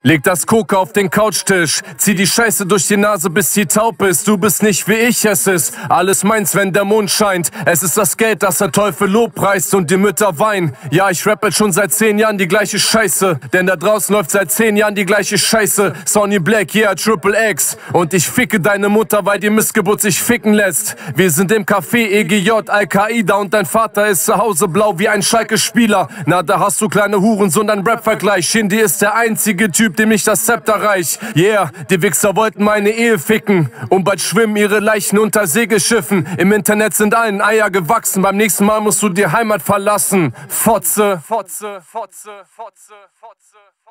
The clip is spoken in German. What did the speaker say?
Leg das Coke auf den Couchtisch, zieh die Scheiße durch die Nase, bis sie taub ist. Du bist nicht wie ich, es ist alles meins, wenn der Mond scheint. Es ist das Geld, das der Teufel lobpreist und die Mütter weinen. Ja, ich rappe schon seit 10 Jahren die gleiche Scheiße, denn da draußen läuft seit 10 Jahren die gleiche Scheiße. Sonny Black, yeah, Triple X. Und ich ficke deine Mutter, weil die Missgeburt sich ficken lässt. Wir sind im Café EGJ, Al-Qaida und dein Vater ist zu Hause blau wie ein Schalke-Spieler. Na, da hast du kleine Hurensohn, ein Rap-Vergleich. Shindy ist der einzige Typ, dem ich das Zepter reich. Yeah, die Wichser wollten meine Ehe ficken und bald schwimmen ihre Leichen unter Segelschiffen. Im Internet sind allen Eier gewachsen, beim nächsten Mal musst du die Heimat verlassen. Fotze, Fotze, Fotze, Fotze, Fotze.